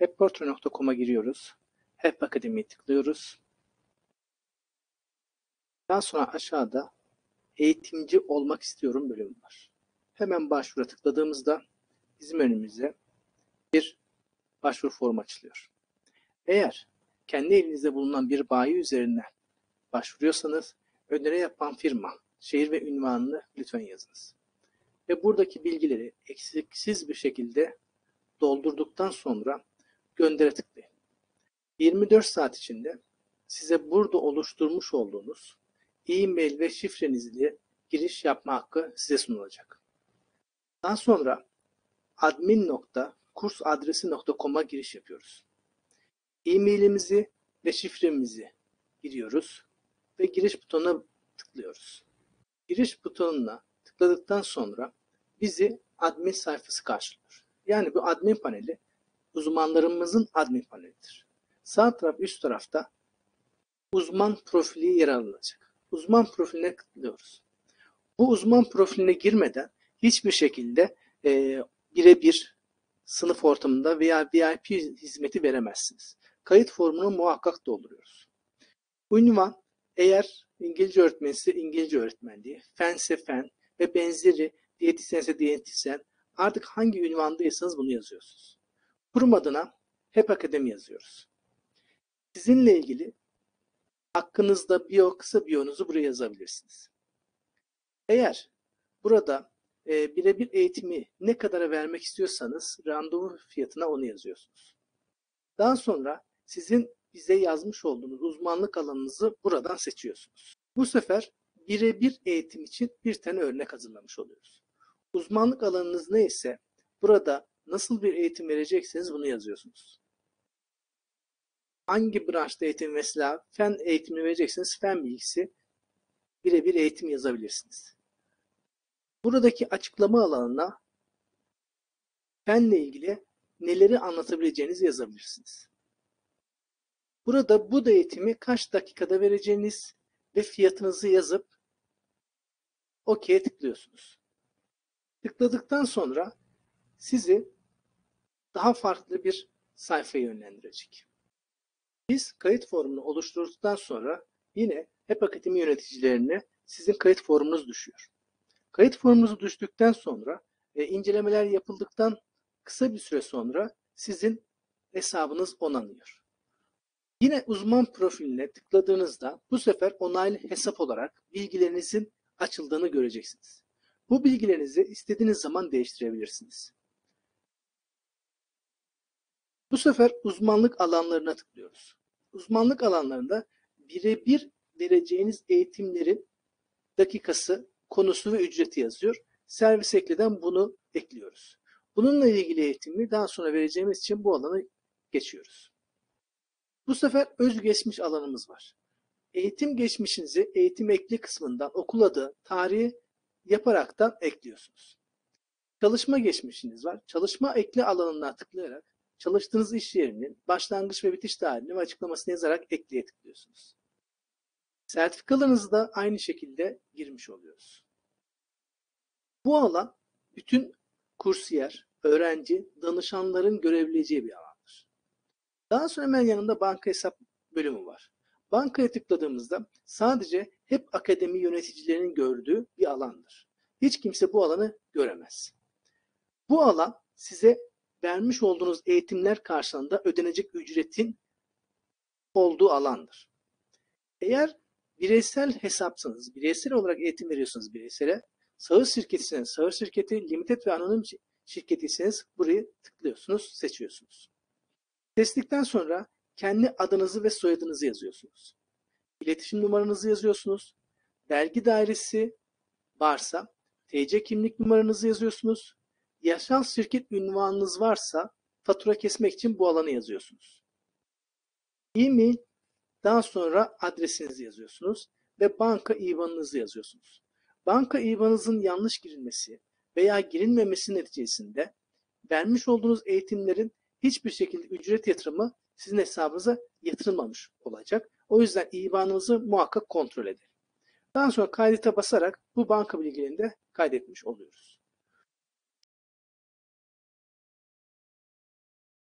webportal.com'a giriyoruz. Web Akademi'yi tıklıyoruz. Daha sonra aşağıda eğitimci olmak istiyorum bölümü var. Hemen başvura tıkladığımızda bizim önümüze bir başvuru formu açılıyor. Eğer kendi elinizde bulunan bir bayi üzerinden başvuruyorsanız öneri yapan firma, şehir ve ünvanını lütfen yazınız. Ve buradaki bilgileri eksiksiz bir şekilde doldurduktan sonra göndere tıklayın. 24 saat içinde size burada oluşturmuş olduğunuz e-mail ve şifrenizle giriş yapma hakkı size sunulacak. Daha sonra admin.kursadresi.com'a giriş yapıyoruz. E-mailimizi ve şifremizi giriyoruz ve giriş butonuna tıklıyoruz. Giriş butonuna tıkladıktan sonra bizi admin sayfası karşılıyor. Yani bu admin paneli uzmanlarımızın admin panelidir. Sağ taraf üst tarafta uzman profili yer alacak. Uzman profiline tıklıyoruz. Bu uzman profiline girmeden hiçbir şekilde birebir sınıf ortamında veya VIP hizmeti veremezsiniz. Kayıt formunu muhakkak dolduruyoruz. Ünvan, eğer İngilizce öğretmense İngilizce öğretmenliği, fense fen ve benzeri, diyetisyense diyetisyen, artık hangi ünvandaysanız bunu yazıyorsunuz. Kurum adına Web Akademi yazıyoruz. Sizinle ilgili hakkınızda kısa biyonuzu buraya yazabilirsiniz. Eğer burada birebir eğitimi ne kadara vermek istiyorsanız randevu fiyatına onu yazıyorsunuz. Daha sonra sizin bize yazmış olduğunuz uzmanlık alanınızı buradan seçiyorsunuz. Bu sefer birebir eğitim için bir tane örnek hazırlamış oluyoruz. Uzmanlık alanınız neyse burada nasıl bir eğitim verecekseniz bunu yazıyorsunuz. Hangi branşta eğitim, mesela fen eğitimi verecekseniz fen bilgisi birebir eğitim yazabilirsiniz. Buradaki açıklama alanına fenle ilgili neleri anlatabileceğinizi yazabilirsiniz. Burada bu eğitimi kaç dakikada vereceğiniz ve fiyatınızı yazıp OK'ye tıklıyorsunuz. Tıkladıktan sonra sizi daha farklı bir sayfaya yönlendirecek. Biz kayıt formunu oluşturduktan sonra yine Web Akademi yöneticilerine sizin kayıt formunuz düşüyor. Kayıt formunuz düştükten sonra incelemeler yapıldıktan kısa bir süre sonra sizin hesabınız onanıyor. Yine uzman profiline tıkladığınızda bu sefer onaylı hesap olarak bilgilerinizin açıldığını göreceksiniz. Bu bilgilerinizi istediğiniz zaman değiştirebilirsiniz. Bu sefer uzmanlık alanlarına tıklıyoruz. Uzmanlık alanlarında birebir vereceğiniz eğitimlerin dakikası, konusu ve ücreti yazıyor. Servis ekleden bunu ekliyoruz. Bununla ilgili eğitimi daha sonra vereceğimiz için bu alanı geçiyoruz. Bu sefer özgeçmiş alanımız var. Eğitim geçmişinizi eğitim ekli kısmından okul adı, tarihi yaparaktan ekliyorsunuz. Çalışma geçmişiniz var. Çalışma ekli alanına tıklayarak çalıştığınız iş yerinin başlangıç ve bitiş tarihini ve açıklamasını yazarak ekleye tıklıyorsunuz. Sertifikalarınızı da aynı şekilde girmiş oluyoruz. Bu alan bütün kursiyer, öğrenci, danışanların görebileceği bir alandır. Daha sonra hemen yanında banka hesap bölümü var. Bankaya tıkladığımızda sadece Web Akademi yöneticilerinin gördüğü bir alandır. Hiç kimse bu alanı göremez. Bu alan size vermiş olduğunuz eğitimler karşılığında ödenecek ücretin olduğu alandır. Eğer bireysel hesapsanız, bireysel olarak eğitim veriyorsunuz bireysele, sağır şirketiyseniz sağır şirketi, limited ve anonim şirketiyseniz burayı tıklıyorsunuz, seçiyorsunuz. Seçtikten sonra kendi adınızı ve soyadınızı yazıyorsunuz. İletişim numaranızı yazıyorsunuz. Vergi dairesi varsa TC kimlik numaranızı yazıyorsunuz. Yasal şirket ünvanınız varsa fatura kesmek için bu alanı yazıyorsunuz. E-mail, daha sonra adresinizi yazıyorsunuz ve banka IBAN'ınızı yazıyorsunuz. Banka IBAN'ınızın yanlış girilmesi veya girilmemesi neticesinde vermiş olduğunuz eğitimlerin hiçbir şekilde ücret yatırımı sizin hesabınıza yatırılmamış olacak. O yüzden IBAN'ınızı muhakkak kontrol edin. Daha sonra kaydete basarak bu banka bilgilerini de kaydetmiş oluyoruz.